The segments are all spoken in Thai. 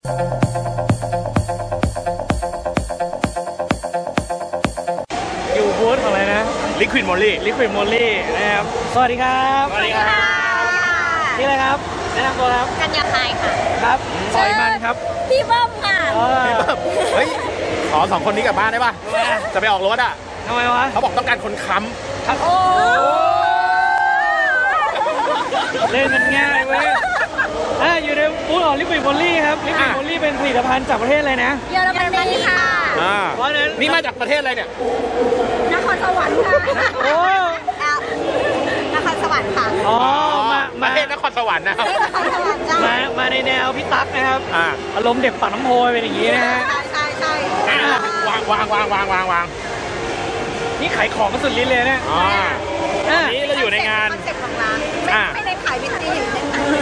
อยู่บูธของอะไรนะลิควิดโมลี่นะครับสวัสดีครับสวัสดีค่ะนี่อะไรครับแนะนำตัวครับกัญญาภายค่ะครับปล่อยมันครับพี่เบิ้มค่ะเฮ้ยขอ2 คนนี้กลับบ้านได้ป่ะจะไปออกรถอ่ะทำไมวะเขาบอกต้องการคนค้ำโอ้เล่นมันง่ายเว้ยอยู่ในบูธของลิควิดโมลี่ครับลิควิดโมลี่เป็นผลิตภัณฑ์จากประเทศอะไรนะเยอรมนีค่ะเพราะนั้นนี่มาจากประเทศอะไรเนี่ยนครสวรรค์ค่ะโอ้นครสวรรค์ค่ะอ๋อประเทศนครสวรรค์นะครับมาในแนวพี่ตั๊กนะครับอารมณ์เด็กปากน้ำโพเป็นอย่างนี้นะฮะใช่วางนี่ขายของก็สุดลิ้นเลยเนี่ยนี่เราอยู่ในงานคอนเซ็ปต์ของร้านไม่ได้ขายวิตามินอย่างเช่น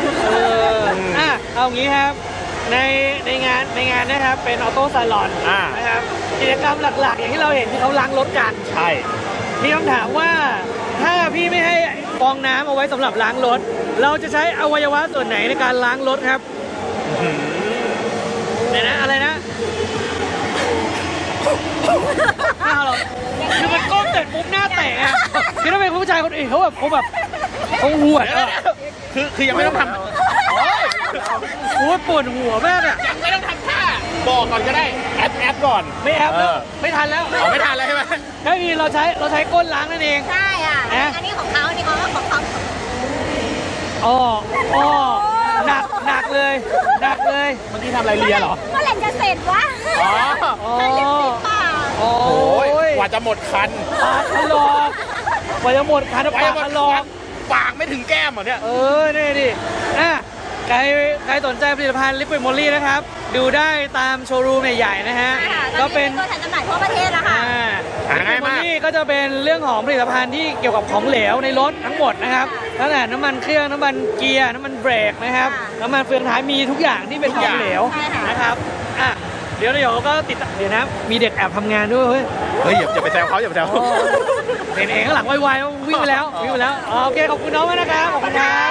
เอางี้ครับในงานนะครับเป็นออโต้ซาลอนนะครับกิจกรรมหลักๆอย่างที่เราเห็นที่เขาล้างรถกันใช่พี่ต้องถามว่าถ้าพี่ไม่ให้ฟองน้ำเอาไว้สำหรับล้างรถเราจะใช้อวัยวะส่วนไหนในการล้างรถครับเนี่ยนะอะไรนะหน้าเราคือมันก้มเสร็จปุ๊บหน้าแตกอะคือถ้าเป็นผู้ชายคนอื่นเขาแบบเขาหัวคือยังไม่ต้องทำโอ้ยปวดหัวมากอะยังไม่ต้องทำท่าบอกก่อนก็ได้แอปก่อนไม่แอปแล้วไม่ทันแล้วไม่ทันแล้วใช่ไหมก็คือเราใช้ก้นล้างนั่นเองใช่อ่ะอันนี้ของเขาอันนี้ของเขาหนักเลยเมื่อกี้ทำอะไรเลียเหรอเมื่อไหร่จะเสร็จวะโอ้ยกว่าจะหมดคันปากทะลอกกว่าจะหมดคันปากทะลอกปากไม่ถึงแก้มเหรอเนี่ยนี่ดิใครสนใจผลิตภัณฑ์ลิควิดโมลี่นะครับดูได้ตามโชว์รูมใหญ่ๆนะฮะก็เป็นตัวแทนจำหน่ายทั่วประเทศนะคะลิควิดโมลี่ก็จะเป็นเรื่องของผลิตภัณฑ์ที่เกี่ยวกับของเหลวในรถทั้งหมดนะครับตั้งแต่น้ำมันเครื่องน้ำมันเกียร์น้ำมันเบรกนะครับน้ำมันเฟืองท้ายมีทุกอย่างที่เป็นของเหลวนะครับเดี๋ยวก็ติดเดี๋ยวนะมีเด็กแอบทำงานด้วยเฮ้ยอย่าไปแซวเขาเห็นเองข้างหลังไวๆวิ่งไปแล้วโอเคขอบคุณน้องมากนะครับขอบคุณครับ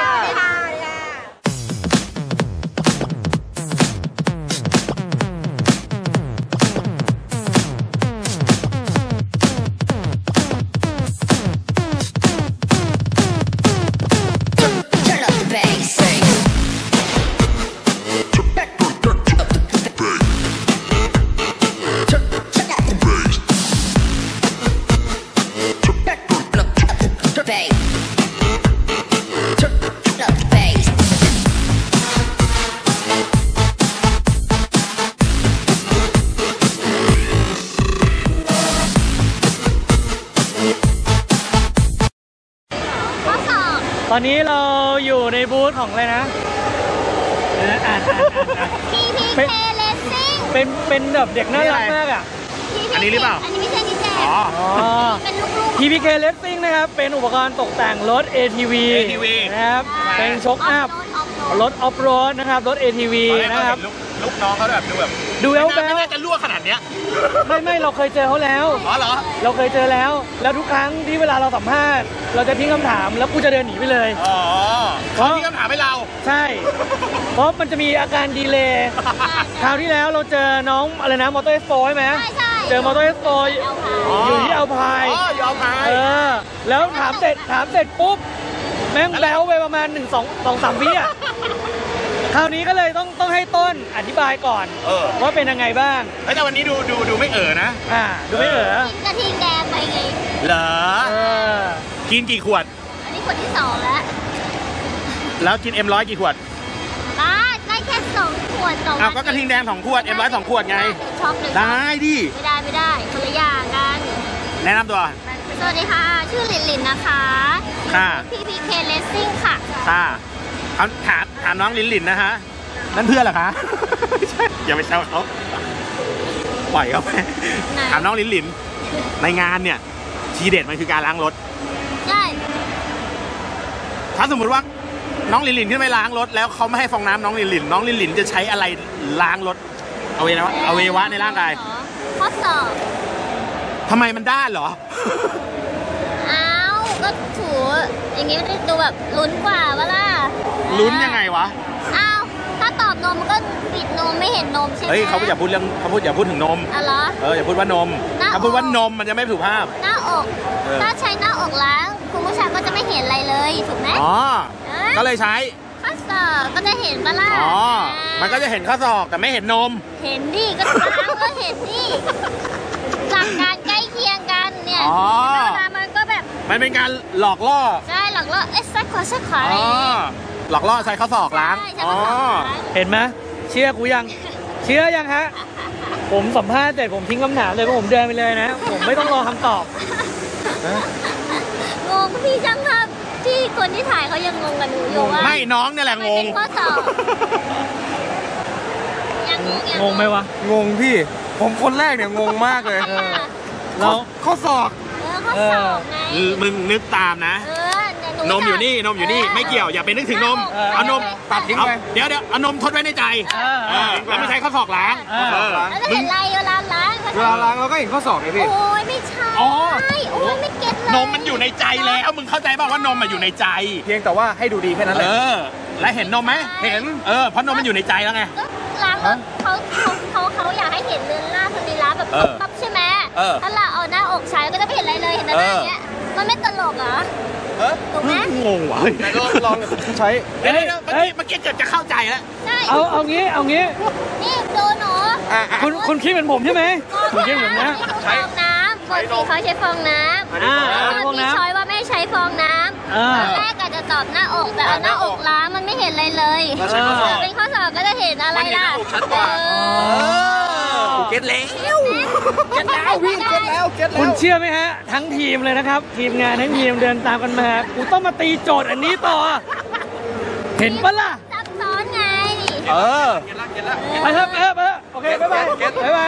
ตอนนี้เราอยู่ในบูธของอะไรนะ PPK Racing เป็นแบบเด็กน่ารักมากอ่ะอันนี้หรือเปล่าอันนี้ไม่ใช่นี่แจเป็นลูก PPK Racing นะครับเป็นอุปกรณ์ตกแต่งรถ ATV นะครับเป็นช็อคอัพรถออฟโรดนะครับรถ ATV นะครับลูกน้องเขาแบบดูแววไม่น่าจะรั่วขนาดเนี้ยไม่เราเคยเจอเขาแล้วเหรอเราเคยเจอแล้วทุกครั้งที่เวลาเราสัมภาษณ์เราจะทิ้งคำถามแล้วกูจะเดินหนีไปเลยเขาทิ้งคำถามให้เราใช่เพราะมันจะมีอาการดีเลย์คราวที่แล้วเราเจอน้องอะไรนะมอเตอร์เอสโฟใช่ไหมเจอมอเตอร์เอสโฟอยู่ที่อัลพายแล้วถามเสร็จปุ๊บแม่งแบลไปประมาณ1-2-3 วิอ่ะคราวนี้ก็เลยต้องให้ต้นอธิบายก่อนว่าเป็นยังไงบ้างแต่วันนี้ดูไม่นะดูไม่กระทิงแดงไปไงเหรอกินกี่ขวดอันนี้ขวดที่2 แล้วกิน M100 กี่ขวดได้แค่2 ขวดก็กระทิงแดง2 ขวด M100 2 ขวดไงช็อปเลยได้ดิไม่ได้คนละอย่างกันแนะนำตัวสวัสดีค่ะชื่อลินนะคะPPK Racing ค่ะถามน้องลินนะฮะนั่นเพื่อนเหรอคะอย่าไปแซวเขาปล่อยเขาไปถามน้องลินในงานเนี่ยทีเด็ดมันคือการล้างรถใช่ถ้าสมมติว่าน้องลินขึ้นไปล้างรถแล้วเขาไม่ให้ฟองน้ำน้องลินจะใช้อะไรล้างรถอวัยวะในร่างกายข้อศอกทำไมมันด้านเหรอก็ถูอย่างนี้มันจะดูแบบลุ้นกว่าวะล่ะลุ้นยังไงวะถ้าตอบนมก็ปิดนมไม่เห็นห็นนมใช่ไหมเฮ้ยเขาอย่าพูดเรื่องอย่าพูดถึงนมอ๋อเหรออย่าพูดว่านม ถ้าพูดว่านมมันจะไม่สุภาพหน้าอกถ้าใช้หน้าอกล้างคุณผู้ชายก็จะไม่เห็นอะไรเลยถูกไหมอ๋อ ก็เลยใช้ข้อศอกก็จะเห็นปะล่ะอ๋อ มันก็จะเห็นข้อศอกแต่ไม่เห็นนมเห็นดิก็ล้างก็เห็นดิหลักการใกล้เคียงกันเนี่ยอ๋อเวลามันก็แบบมันเป็นการหลอกล่อใช่หลักๆซ้ายขวาซ้ายขวาอะไรอ๋ออย่างเงี้ยหลอกล่อใช้ข้อศอกล้างใช่ใช้อ๋อข้อศอกล้างเห็นไหมเชื่อกูยัง เชื่อยังฮะ ผมสัมภาษณ์แต่ผมทิ้งคำถามเลยเพราะผมเดินไปเลยนะ ผมไม่ต้องรอคำตอบงงพี่ช่างภาพที่คนที่ถ่ายเขายังงงกันอยู่ว่าไม่น้องเนี่ยแหละงงมันเป็นข้อสอบยังงงงไหมวะงงพี่ ผมคนแรกเนี่ยงงมากเลยเราข้อศอกข้อสอบไงมึงนึกตามนะเนี่ยหนมอยู่นี่นมอยู่นี่ไม่เกี่ยวอย่าไปนึกถึงนม เอานมตัดทิ้งไปเดี๋ยวเอานมทดไว้ในใจแล้วไม่ใช้ข้อศอกล้างแล้วจะเห็นอะไรเวลาล้างเวลาล้างเราก็เห็นข้อศอกเลยพี่โอ้ยไม่ใช่อ๋อโอ้ยไม่เก็ตเลยนมมันอยู่ในใจแล้วมึงเข้าใจป่าวว่านมมันอยู่ในใจเพียงแต่ว่าให้ดูดีแค่นั้นแหละแล้วเห็นนมไหมเห็นเพราะนมมันอยู่ในใจแล้วไงก็ล้างแล้วเขาอยากให้เห็นเรือนหน้าสรีระแบบปั๊บใช่ไหมถ้าเราเอาหน้าอกใช้ก็จะไม่เห็นอะไรเลยเห็นแต่หน้าอย่างเงี้ยมันไม่ตลกเหรอถูกไหมงงว่ะไหนลองใช้เดี๋ยวเมื่อกี้เกือบจะเข้าใจแล้วใช่เอางี้นี่ดูหนูคุณคิดเหมือนผมใช่ไหมคุณคิดเหมือนนะฟองน้ำปกติเขาใช้ฟองน้ำฟองน้ำช้อยว่าไม่ใช้ฟองน้ำตอนแรกอาจจะตอบหน้าอกแต่เอาหน้าอกล้างมันไม่เห็นอะไรเลยแล้วใช้ข้อศอกเป็นข้อสอบก็จะเห็นอะไรล่ะชัดกว่าเก็ตแล้วเก็ตแล้วพี่เก็ตแล้วเก็ตคุณแล้วเชื่อไหมฮะ ทั้งทีมเลยนะครับ ทีมงานทั้งทีมเดินตามกันมากูต้องมาตีโจทย์อันนี้ต่อ เห็นปะล่ะซับซ้อนไงไปเถอะโอเคบ๊ายบายบ๊ายบาย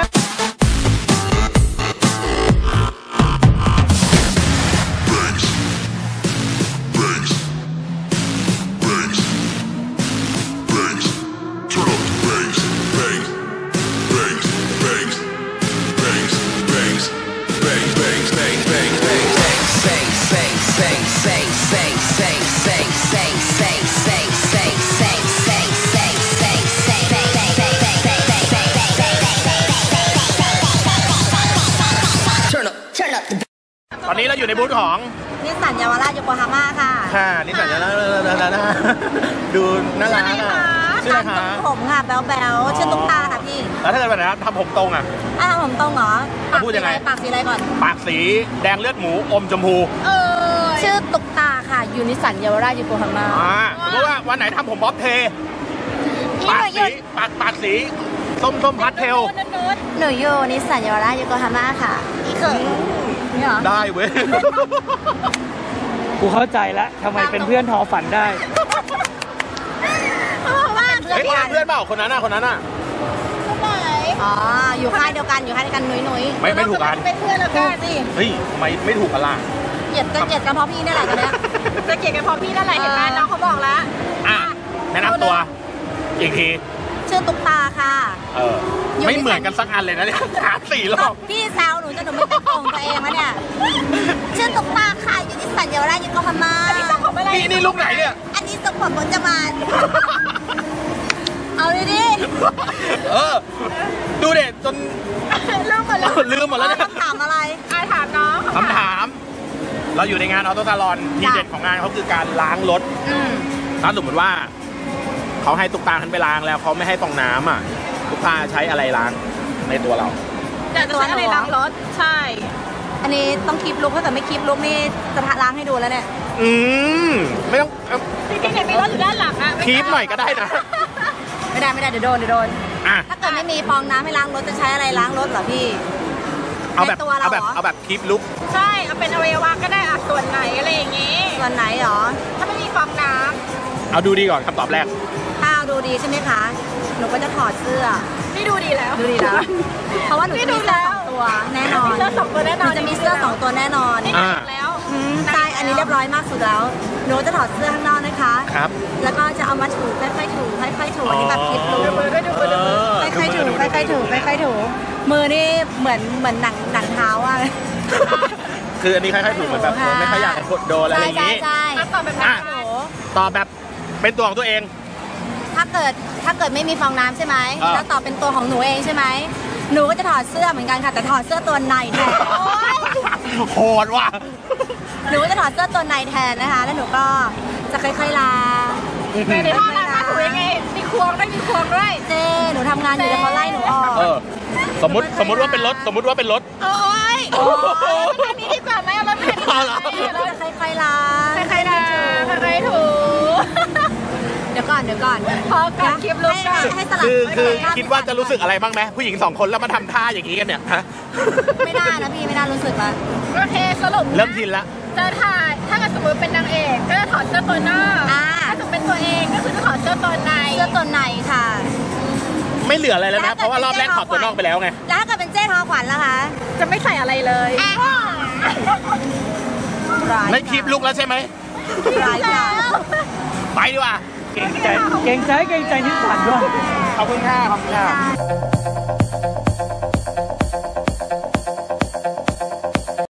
ตอนนี้เราอยู่ในบูธของนิสสันเยาวราชโยโกฮาม่าค่ะนี่แต่จะดูน่ารักชื่ออะไรคะผมค่ะแบ๊วๆชื่อตุ๊กตาค่ะพี่แล้วถ้าเกิดแบบนั้นทำผมตรงอ่ะผมตรงเหรอพูดยังไงปากสีอะไรก่อนปากสีแดงเลือดหมูอมชมพูชื่อตุ๊กตาค่ะยูนิสสันเยาวราชโยโกฮาม่าสมมติว่าวันไหนทำผมบ๊อบเท ปากสีปากสีส้มพัดเทลหนูอยู่นิสสันเยาวราชโยโกฮาม่าค่ะอีกนี่เหรอได้เว้ยกูเข้าใจแล้วทำไมเป็นเพื่อนทอฝันได้เพราะว่าเฮ้ยเพื่อนเปล่าคนนั้นน่ะอ๋ออยู่ค่ายเดียวกันนุ้ยไม่ถูกกันเป็นเพื่อนแล้วกันสิเฮ้ยทำไมไม่ถูกกันล่ะเกลียดกันเพราะพี่นี่แหละตอนเนี้ยจะเกลียดกันเพราะพี่นั่นแหละเห็นไหมน้องเขาบอกแล้วแนะนำตัวอีกทีชื่อตุ๊กตาค่ะไม่เหมือนกันสักอันเลยนะเนี่ย3-4 รอบพี่แซวหนูจะหนูไม่เป็นตรงตัวเองแล้วเนี่ย ชื่อตุ๊กตาค่ะอยู่ที่สัญญาราชโยโกฮาม่านี่ลูกไหนเนี่ยอันนี้สมผลผลจะมา เอาดิดูเด็ดจนลืมหมดแล้วลืมหมดแล้วเนี่ยคำถามอะไรถามน้องคำถาม เราอยู่ในงานออโต้ซาลอนทีเด็ดของงานเขาคือการล้างรถถ้าสมมติว่าเขาให้ตุ๊กตาทันไปล้างแล้วเขาไม่ให้ฟองน้ำอ่ะตุ๊กตาใช้อะไรล้างในตัวเราแต่จะใช้อะไรล้างรถใช่ อันนี้ต้องคลิปลุกถ้าเกิดไม่คลิปลุกนี่จะล้างให้ดูแล้วเนี่ยไม่ต้องจริงๆเนี่ยมีรถอยู่ด้านหลังอะคลิปหน่อยก็ได้นะไม่ได้เดี๋ยวโดนอ่ะถ้าเกิดไม่มีฟองน้ำให้ล้างรถจะใช้อะไรล้างรถเหรอพี่เอาแบบในตัวเราเหรอเอาแบบคลิปลุกใช่เอาเป็นอวัยวะก็ได้อะส่วนไหนอะไรอย่างงี้ ส่วนไหนหรอ ถ้าไม่มีฟองน้ำเอาดูดีก่อนคำตอบแรกถ้าเอาดูดีใช่ไหมคะ หนูก็จะถอดเสื้อ นี่ดูดีแล้ว เพราะว่าหนูจะมีเสื้อ2ตัวแน่นอน มีเสื้อ2ตัวแน่นอน จะมีเสื้อ2ตัวแน่นอนแล้วใช่ อันนี้เรียบร้อยมากสุดแล้ว หนูจะถอดเสื้อข้างนอกนะคะครับแล้วก็จะเอามาถูค่อยๆถูค่อยๆถูอันนี้แบบคลิปดูค่อยๆถูค่อยๆถูค่อยๆถูมือนี่เหมือนหนังเท้าอะคืออันนี้คล้ายๆถูกเหมือนแบบไม่ค่อยอยากกดโดนอะไรอย่างนี้ใช่ตอบแบบนั้นตอบแบบเป็นตัวของตัวเองถ้าเกิดไม่มีฟองน้ำใช่ไหมแล้วต่อเป็นตัวของหนูเองใช่ไหมหนูก็จะถอดเสื้อเหมือนกันค่ะแต่ถอดเสื้อตัวในแทนโหดว่ะหนูก็จะถอดเสื้อตัวในแทนนะคะแล้วหนูก็จะค่อยๆลาในห้องน้ำหนูยังไงมีควงด้วยเจ้หนูทำงานอยู่เดี๋ยวเขาไล่หนูออกสมมติว่าเป็นรถโอ้ยทางนี้ดีกว่าไหมเอารถไปทางนี้เราจะค่อยๆลาใครด่าใครถูกเดี๋ยวก่อนพอก่อนคลิปลูกให้สลับคือคิดว่าจะรู้สึกอะไรบ้างไหมผู้หญิง2 คนแล้วมาทำท่าอย่างนี้กันเนี่ยฮะไม่น่านะพี่ไม่น่ารู้สึกละโอเคสรุปเริ่มชินละจะถ่ายถ้าเกิดสมมติเป็นนางเอกก็จะถอดเสื้อตัวนอกถ้าสมมติเป็นตัวเองก็คือจะถอดเสื้อตัวในเสื้อตัวในค่ะไม่เหลืออะไรแล้วนะเพราะว่ารอบแรกถอดตัวนอกไปแล้วไงแล้วถ้าเกิดเป็นเจ้ทอขวัญล่ะคะจะไม่ใส่อะไรเลยไม่คลิปลุกแล้วใช่ไหมร้ายจังไปดีกว่าเก่งใจนิสสันด้วยขอบคุณค่ะ